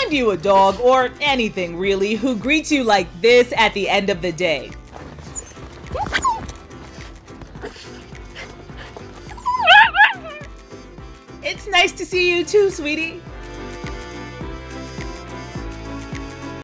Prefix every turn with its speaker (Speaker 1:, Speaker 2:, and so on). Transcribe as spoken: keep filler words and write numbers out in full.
Speaker 1: find you a dog, or anything really, who greets you like this at the end of the day. It's nice to see you too, sweetie.